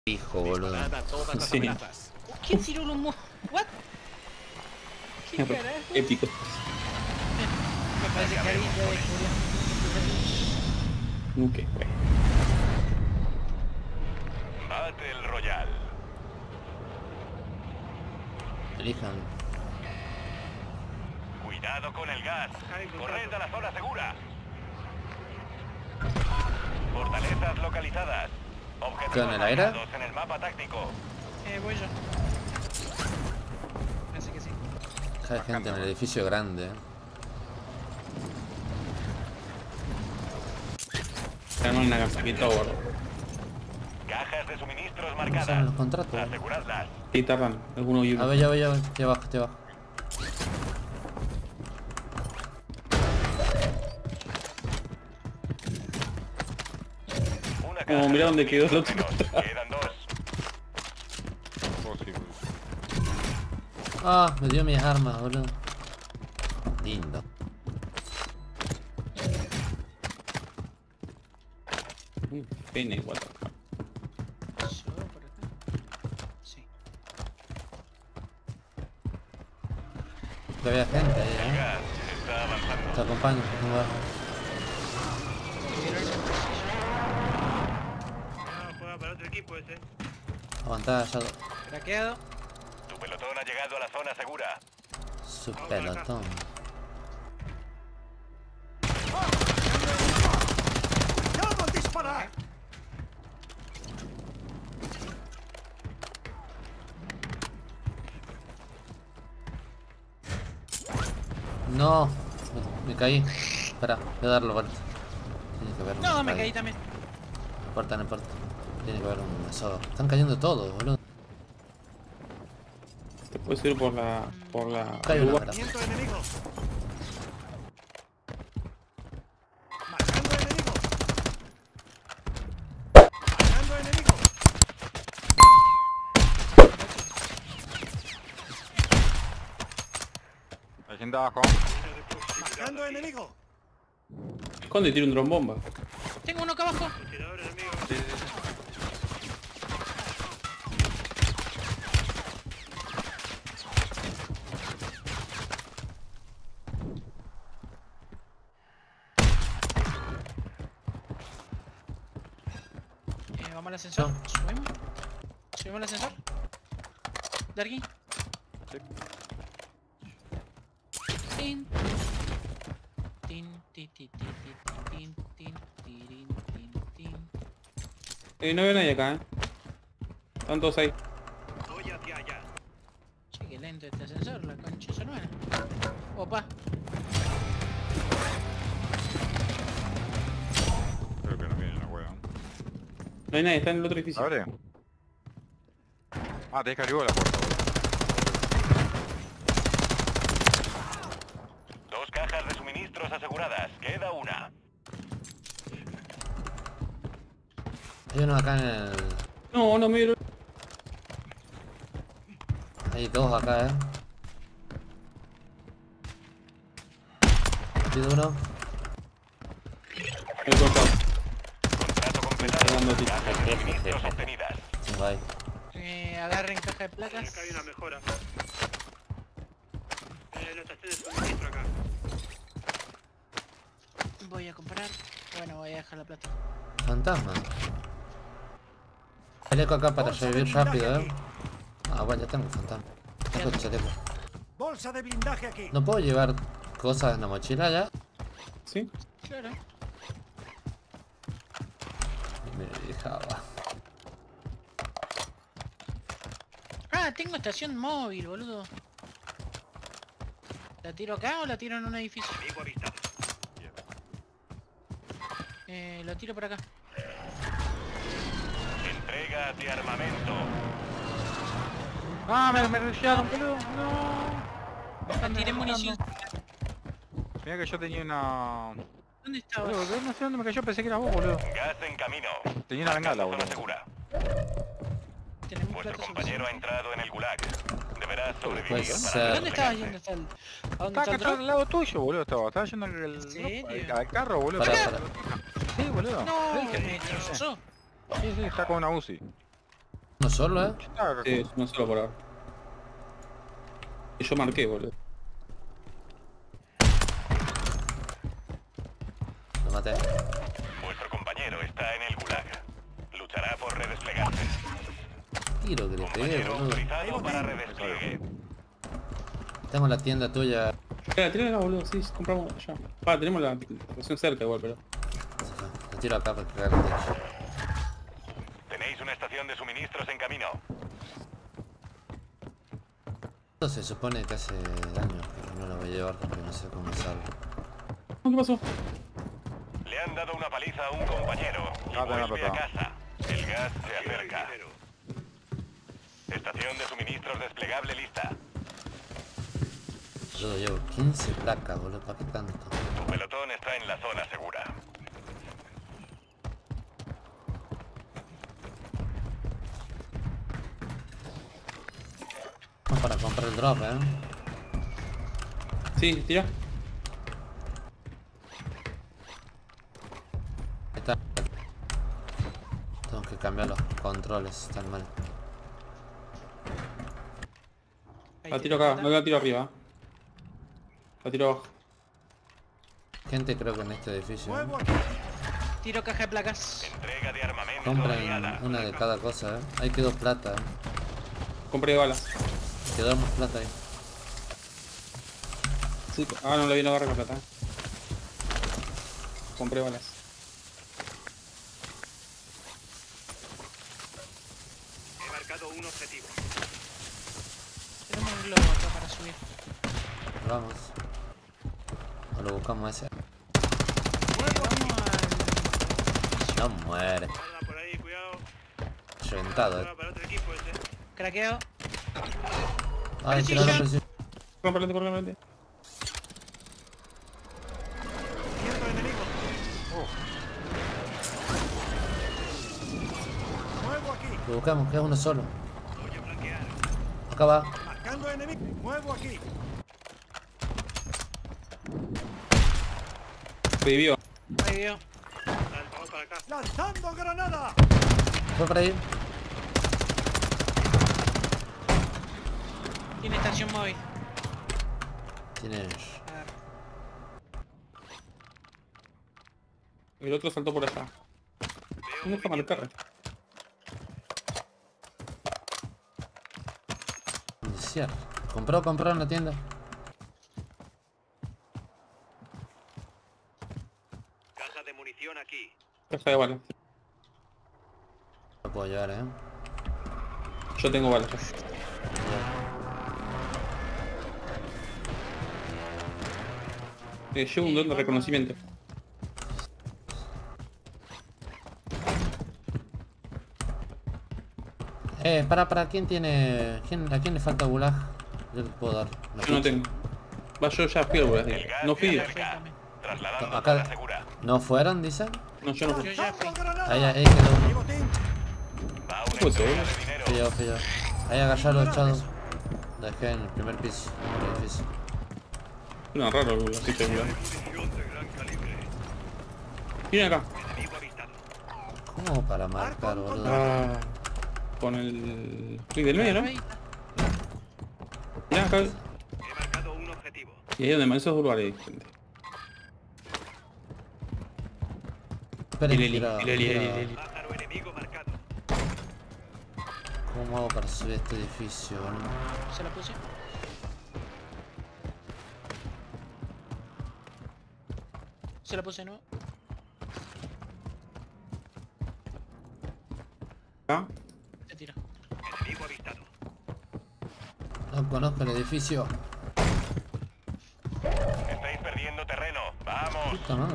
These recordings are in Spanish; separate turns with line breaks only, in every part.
Hijo, boludo.
Sí.
¿Quién tiró los mo... ¿What? ¿Qué carajo?
Épico.
Me parece que alguien ya descubrió.
¿Qué fue?
Battle Royale.
Elijan.
Cuidado con el gas. Corred a la zona segura. Fortalezas localizadas. Objetivos
¿Qué, en el aire?
marcados en el mapa táctico.
Voy yo. Parece que sí.
Hay gente en el edificio grande.
Tenemos una casaquita gordo.
Cajas de suministros
¿Cómo salen
marcadas.
los contratos?
Aseguradlas.
Sí, tardan. Alguno
A
ayuda.
ver, ya voy, ya voy. Estoy abajo, estoy abajo.
Una
Oh,
caja
mira
de
dónde quedó el otro.
suministros menos. Quedan dos.
Ah, me dio mis armas, boludo. Lindo.
Pene, what the fuck.
¿Yo por acá? Sí.
Que había gente ahí,
El gas está avanzando.
Te acompaño, no va.
No, juega para otro equipo ese.
Aguantá, ya.
Craqueado.
Tu pelotón ha llegado a la zona segura.
Su pelotón. No, me caí. Espera, voy a darlo vuelta. Tiene que haber un
No, me
rayo.
caí también.
No importa, no importa. Tiene que haber un eso. Están cayendo todos, boludo.
Te puedes ir por la... por la...
Cae una,
uva.
espera.
¡Viento enemigo! ¡Marcando enemigo! ¡Marcando enemigo!
Hay gente abajo.
¡Marcando enemigo!
Esconde y tira un dron bomba.
Tengo uno acá abajo.
Tirador enemigo.
Vamos al ascensor. ¿Subimos? ¿Subimos al ascensor? ¿Darky?
Sí.
Tin. Tin, ti, ti, ti, ti, tin, tin, tirin, tin, tin.
No veo nadie acá, Están todos ahí.
Voy hacia allá.
Che, qué lento este ascensor, la concha de su hermana. Opa.
Creo que no viene la wea.
No hay nadie, está en el otro edificio.
¿Abre? Ah, tenés que abrir la puerta, boludo.
Dos cajas de suministros aseguradas. Queda una.
Hay uno acá en el.
No, no miro.
Hay dos acá, Pido uno.
Me he cortado.
Contrato completado.
Dando tiros.
Cajas de suministros obtenidas.
Tengo ahí.
Agarren caja de placas.
Acá hay una mejora. La estación de suministro acá.
Voy a comprar. Bueno, voy a dejar la plata.
Fantasma. Chaleco acá para
Bolsa de
revivir
blindaje
rápido,
aquí.
Ah, bueno, ya tengo fantasma. Tengo el chaleco.
Bolsa de blindaje aquí.
¿No puedo llevar cosas en la mochila ya?
¿Sí?
Claro.
Me dejaba.
Ah, tengo estación móvil, boludo. ¿La tiro acá o la tiro en un edificio?
Amigo avistado.
La tiro por acá.
Entrega de armamento.
Ah, me rushearon, boludo. No.
Tiré munición.
Mira que yo tenía una...
¿Dónde estabas?
Boludo, no sé dónde me cayó, pensé que era vos, boludo.
Gas en camino.
Tenía una bengala,
Zona
boludo.
segura.
Tenemos
Vuestro
plata
compañero ha
suficiente.
entrado en el gulag. Deberá sobrevivir
Puede
para
ser.
¿Dónde estabas yendo? ¿A dónde
Estaba
está
acá
el
atrás
drop?
al lado tuyo, boludo, estaba yendo
serio?
al carro, boludo.
Pará.
Sí, boludo.
No,
Sí,
me destrozó.
sí, está con una UCI.
Uno solo,
Claro.
Sí, no solo por ahora. Y yo marqué, boludo.
Lo maté.
Vuestro compañero está en el gulag. Luchará por redesplegarse.
Tiro que le pegué,
Compañero
boludo.
autorizado para redespliegue.
Tengo la tienda tuya.
Tírale acá, boludo. Sí, compramos allá. Tenemos la estación cerca igual, pero...
Lo tiro acá para que caiga el techo.
Tenéis una estación de suministros en camino.
Esto se supone que hace daño, pero no lo voy a llevar porque no sé cómo salgo.
¿Qué pasó?
Le han dado una paliza a un compañero y
Ah, venga,
vuelve a
papá.
casa. El gas se acerca. Estación de suministros desplegable lista.
Yo llevo 15 placas, boludo, ¿para qué tanto?
Tu pelotón está en la zona segura.
Vamos para comprar el drop,
Sí, tira.
Ahí está. Tengo que cambiar los controles, están mal.
Ahí
La
te
tiro acá,
mata.
no la tiro arriba. La tiro abajo.
Gente creo que en este edificio.
Muevo aquí.
Tiro caja de placas.
Entrega de armamento
Compren
aliada.
una de cada cosa, Ahí quedó plata,
Compré balas.
Quedó más plata ahí.
Sí, no le vino a agarrar con plata. Compré balas.
He marcado un objetivo.
Tenemos un globo acá para subir.
Vamos. O lo buscamos ese.
Vamos al...
No muere.
Guarda por ahí, cuidado.
Reventado,
Juega para otro equipo ese.
Craqueo.
Ay,
Precision.
tiraron presión.
Corre para adelante.
Viendo enemigo. Muevo aquí.
Lo buscamos, queda uno solo.
Voy a flanquear.
Acá va.
Marcando enemigo. Muevo aquí.
Revivió.
Ahí vio.
Dale, vamos para acá. ¡Lanzando granada!
Fue por ahí.
Tiene estación móvil.
Tienes.
Agarra.
El otro saltó por allá. ¿Dónde está marcar?
Iniciar. Compró en la tienda.
Caja de munición aquí.
Caja de balas.
Lo puedo llevar,
Yo tengo balas. Llevo un don de reconocimiento.
Para, ¿quién tiene. ¿A quién le falta gulag? Yo le puedo dar. una
Yo no
ficha.
tengo. Va, yo ya fui al gulag.
El gas
No
se
fui.
acerca. Trasladando
Acá.
zona segura.
¿No fueron, dicen?
No, yo no fui.
Yo ya fui.
¡Lanzando granada!
Ahí quedó uno.
Vivo team.
Va una
Pues,
entrega de dinero.
Fui yo. Ahí agarralo, echado. Lo dejé en el primer piso. En el edificio.
Suena raro el gulag. Sí, el gulag.
Munición de gran calibre.
Vienen acá.
Enemigo avistado.
¿Cómo para marcar, boludo?
Ah, con el clic del medio, ¿no?
Ahí.
Mirá acá.
He marcado un objetivo.
Y ahí donde me esos lugares, gente.
Esperen,
Lili,
quiero-
Lili,
quiero-
Lili.
Pájaro enemigo marcado.
¿Cómo hago para subir este edificio, boludo?
Se la puse. Se la puse, ¿no?
Acá.
Te tiro.
Enemigo avistado.
No conozco el edificio.
Estáis perdiendo terreno. Vamos.
Puta madre.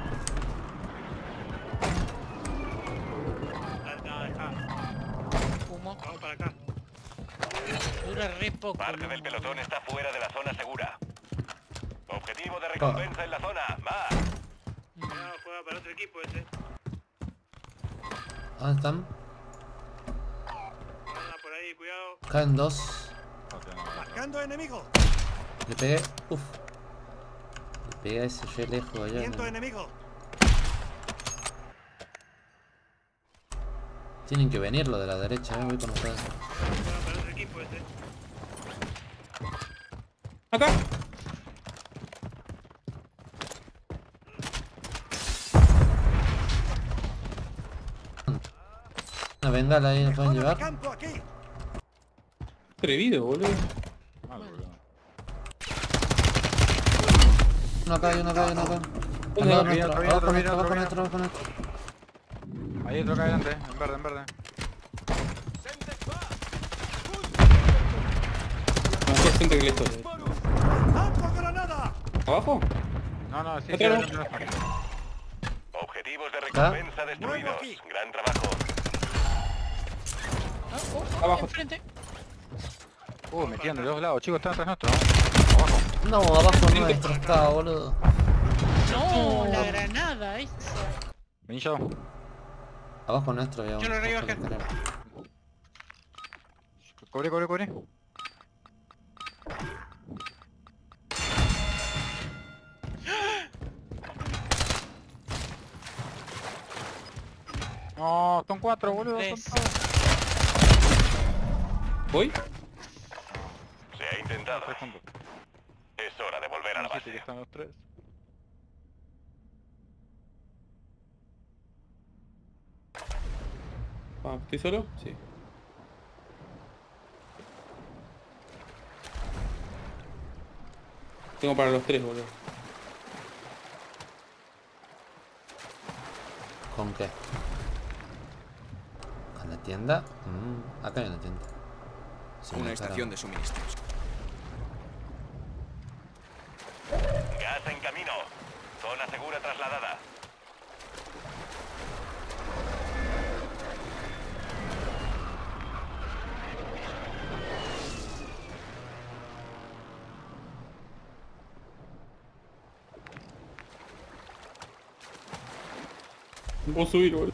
Humo.
Vamos para acá.
Dura re poco.
Parte
el
del
humo.
pelotón está fuera de la zona segura. Objetivo de recompensa en la zona. Va.
Ya juega para otro equipo ese.
¿Dónde están?
Guarda por ahí, cuidado.
Caen dos.
No tengo.
Marcando enemigo.
Le pegué. Uf. Le pegué a ese re lejos allá.
Viento
¿no?
enemigo.
Tienen que venir lo de la derecha, voy con ustedes.
Juega para otro equipo ese.
Acá.
Una bengala ahí, ¿nos pueden
Zona de
llevar?
campo aquí.
Atrevido, boludo.
Mal, boludo.
Uno acá y uno acá y uno acá. Al
¿Dónde
lado
va?
nuestro,
Viene
abajo
otro,
nuestro, abajo
viene
nuestro, abajo nuestro.
Ahí otro acá adelante, en verde, en verde.
Mejor gente que la historia.
¡Campo granada!
¿Abajo?
No, no, sí, sí,
Otro.
adelante, adelante.
Objetivos de recompensa destruidos.
Nuevo aquí.
Gran trabajo.
Abajo.
Enfrente.
Metiendo de dos lados, chicos, están atrás nuestro. Abajo.
No, abajo nuestro está, boludo.
No, la granada esa.
Vení yo.
Abajo nuestro, había
Yo lo revivo,
bajo la
Ger.
escalera.
Cobre, cobre, cobre. No, son cuatro, boludo. Son
Tres.
todos.
¿Voy?
Se ha intentado.
Tres juntos.
Es hora de volver a la
Dijiste que
base.
están los tres.
Ah, ¿estoy solo? Sí. Tengo para los tres, boludo.
¿Con qué? ¿A la tienda? Acá hay una tienda. Sí,
Una
cara.
estación de suministros.
Gas en camino. Zona segura trasladada.
No puedo subir, boludo.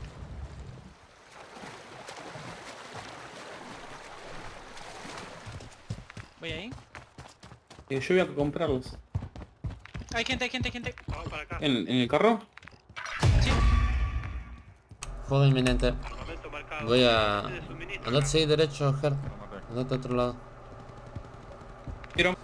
Voy ahí.
Yo voy a comprarlos.
Hay gente, hay gente, hay gente.
Vamos para acá.
¿En el carro?
Sí.
Fuego inminente.
Armamento marcado.
Voy a...
De suministro.
Andate seguir derecho, Ger.
Lo maté.
Andate a otro lado.
Quiero...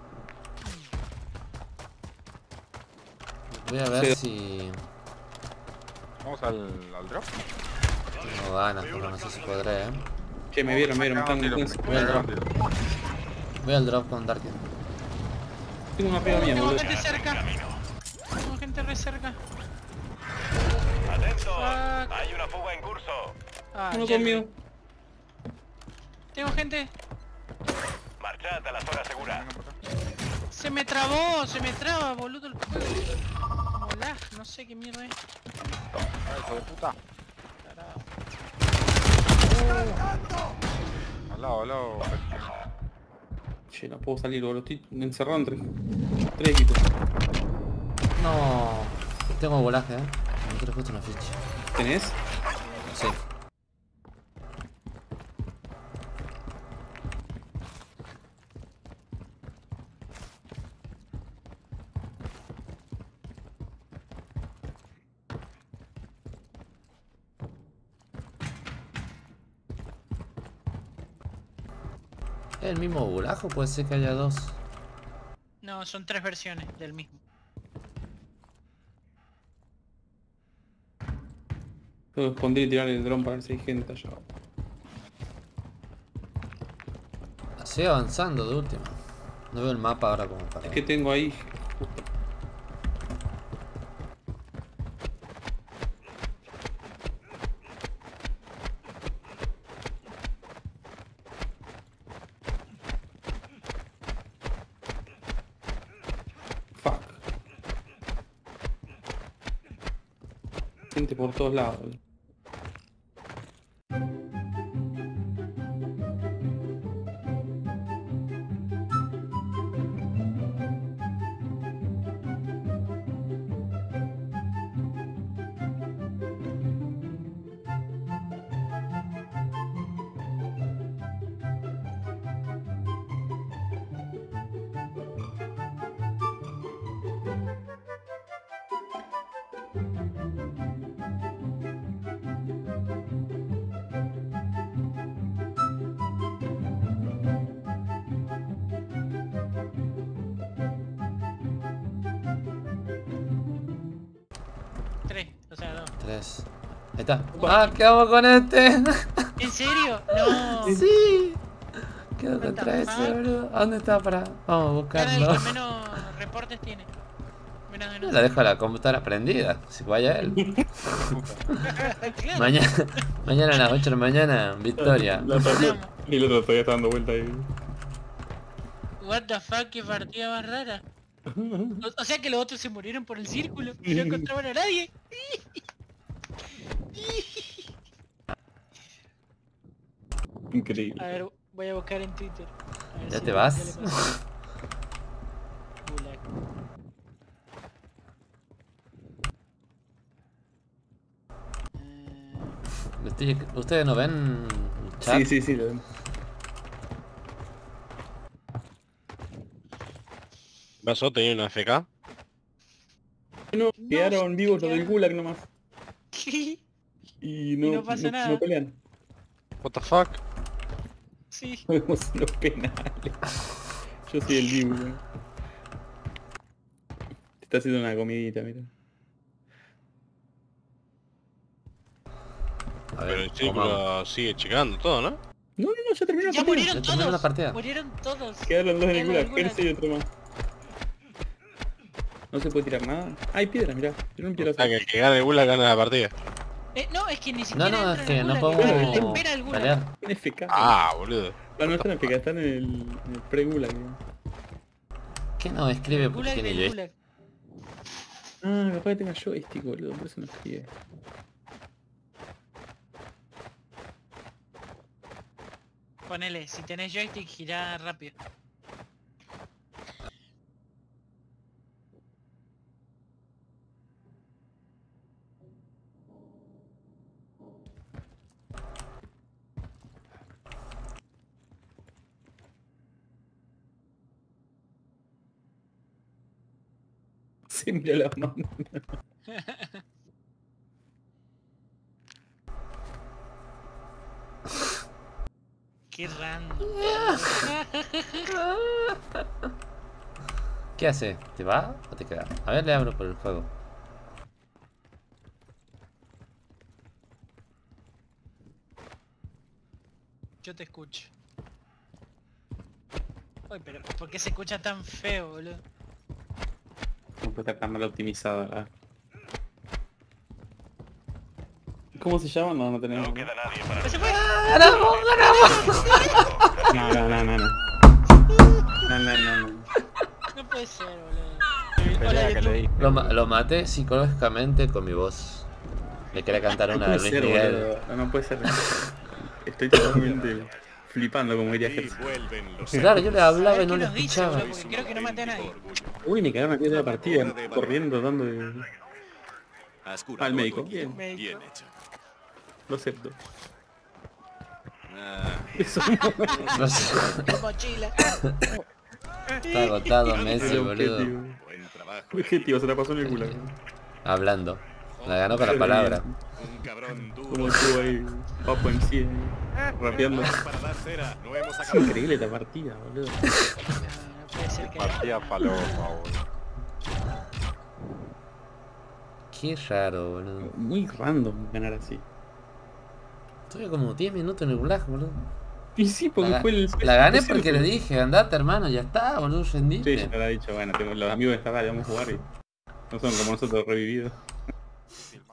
Voy a ver
Sí.
si...
Vamos al drop.
Tengo ganas, pero no sé si podré,
Che, me vieron, me están...
Voy al drop. Voy al drop con Darkin.
Tengo una arriba mía,
Tengo
boludo.
gente cerca. Tengo gente re cerca.
Atento.
Fuck.
Hay una fuga en curso.
Ah,
Uno
ya
conmigo.
vi. Tengo gente.
Marchad a la zona segura.
Se me traba, boludo, el juego. Como lag, no sé qué mierda es.
Ay, hijo de puta.
Tarado.
Al lado.
Che, no puedo salir, boludo. Estoy encerrado entre tres equipos.
No... Tengo volaje, Me quiero justo una ficha.
¿Tenés?
Sí. ¿El mismo bulajo? Puede ser que haya dos.
No, son tres versiones del mismo.
Tengo que esconder y tirar el dron para ver si hay gente allá.
Sigue avanzando de última. No veo el mapa ahora como para...
Es que tengo ahí... Fuck. Gente por todos lados, boludo.
Ahí está. Ah, quedamos con este.
¿En serio? No.
Sí. Quedó
What the
contra ese,
fuck?
boludo. ¿A dónde está? Vamos a
Cara del
buscarlo.
que menos reportes tiene. Menos de
La dejo la computadora prendida. Si vaya él.
Claro.
Mañana a las 8 de la mañana, victoria.
La partida. Y el otro todavía está dando vuelta ahí.
What the fuck, qué partida más rara. O sea que los otros se murieron por el círculo y no encontraban a nadie.
Increíble.
A ver, voy a buscar en Twitter. A ver
¿Ya
si
te
qué
vas?
le pasó. Gulag.
¿Ustedes no ven chat?
Sí, lo vemos.
¿Pasó? ¿Tenía una FK?
No,
No,
quedaron vivos los del
quedaron-
gulag nomás.
¿Qué?
Y
no pasa nada.
no pelean.
What the fuck?
Sí.
No vemos los penales. Yo soy el vivo, weón. Te está haciendo una comidita, mira.
A
Pero
ver,
el
comamos.
círculo sigue checando todo, ¿no?
No, ya terminó
Ya
la partida.
murieron
Ya terminó la
todos.
partida.
Murieron todos.
Quedaron dos en el
Quedaron
gulag,
en el
Perse y otro más. No se puede tirar nada. Ah, hay piedras, mirá. Tiene un
O
piedra.
sea, que el que gane el Gulag gana la partida.
No, es que ni
No,
siquiera
no,
entra
es
en
que
el
no
gulag,
podemos
espera el gulag.
pelear.
Tiene FK.
Ah, boludo.
No, no están en FK, están en el pre-gulag.
¿Qué no escribe
El
porque
gulag
tiene
del
yo?
gulag.
Ah, capaz que tenga joystick, boludo. Por eso no escribe.
Ponele, si tenés joystick, girá rápido.
Se mira la mano.
Qué random.
¿Qué hace? ¿Te va o te queda? A ver, le abro por el juego.
Yo te escucho. Uy, pero ¿por qué se escucha tan feo, boludo?
No puede estar tan mal optimizada la... ¿Cómo se llama? No, no tenemos.
No queda nadie para
¡Se fue!
No, no, no, no, no. No, no, no, no.
No puede ser, boludo.
Pelea
Hola,
que
YouTube.
le di.
Lo maté psicológicamente con mi voz. Le quería cantar
No
una de
puede
Luis
ser,
Miguel.
boludo. No, no puede ser. Estoy totalmente flipando, como diría
y
Gerson.
vuelven los
Claro, yo le hablaba
A ver
y no
qué
le
nos dice,
escuchaba.
boludo, porque creo que no maté a nadie.
Uy, me cagaron aquí de la partida, corriendo, dando de...
Has curado
al
a
médico.
tu equipo.
Médico.
Bien hecho.
Lo acepto.
Ah,
Eso
No sé,
Mochila.
está agotado Messi,
era
boludo.
objetivo.
buen trabajo.
Objetivo, se la pasó en el culo.
Hablando. La ganó con la palabra.
Un cabrón
Como
duro.
estuvo ahí, papo en sí, rapeando.
Para dar cera, no hemos
Es
acabado.
increíble esta partida, boludo.
No, no puede ser que...
Partida paloma, boludo.
Qué raro, boludo.
Muy random ganar así.
Estuve como 10 minutos en el gulag, boludo.
Y sí, porque
La,
fue el...
la gané porque le dije, andate hermano, ya está, boludo,
Sí,
rendiste.
ya me lo ha dicho, bueno, tengo los amigos de esta área, vamos a jugar y... No son como nosotros revividos.